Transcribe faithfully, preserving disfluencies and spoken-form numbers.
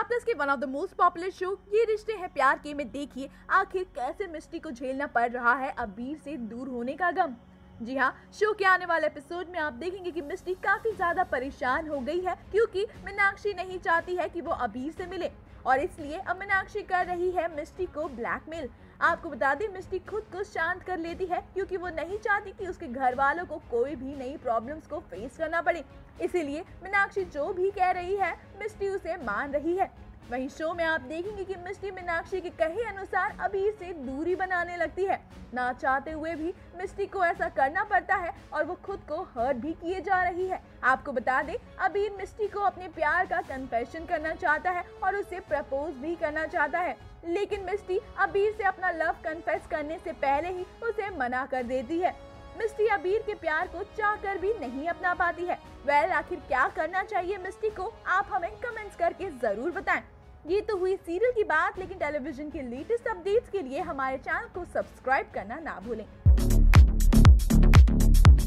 Plus के one of the most popular show ये रिश्ते हैं प्यार के में देखिए आखिर कैसे मिस्टी को झेलना पड़ रहा है अबीर से दूर होने का गम। जी हाँ, शो के आने वाले एपिसोड में आप देखेंगे कि मिस्टी काफी ज्यादा परेशान हो गई है क्योंकि मीनाक्षी नहीं चाहती है कि वो अबीर से मिले और इसलिए अब मीनाक्षी कर रही है मिस्टी को ब्लैकमेल। आपको बता दें मिस्टी खुद को शांत कर लेती है क्योंकि वो नहीं चाहती कि उसके घर वालों को कोई भी नई प्रॉब्लम्स को फेस करना पड़े, इसीलिए मीनाक्षी जो भी कह रही है मिस्टी उसे मान रही है। वहीं शो में आप देखेंगे कि मिस्टी मीनाक्षी के कहे अनुसार अबीर से दूरी बनाने लगती है। ना चाहते हुए भी मिस्टी को ऐसा करना पड़ता है और वो खुद को हर्ट भी किए जा रही है। आपको बता दें अबीर मिस्टी को अपने प्यार का कन्फेशन करना चाहता है और उसे प्रपोज भी करना चाहता है, लेकिन मिस्टी अबीर से अपना लव कन्फेस करने से पहले ही उसे मना कर देती है। मिस्टी अबीर के प्यार को चाहकर भी नहीं अपना पाती है। वेल आखिर क्या करना चाहिए मिस्टी को, आप हमें कमेंट्स करके जरूर बताएं। ये तो हुई सीरियल की बात, लेकिन टेलीविजन के लेटेस्ट अपडेट्स के लिए हमारे चैनल को सब्सक्राइब करना ना भूलें।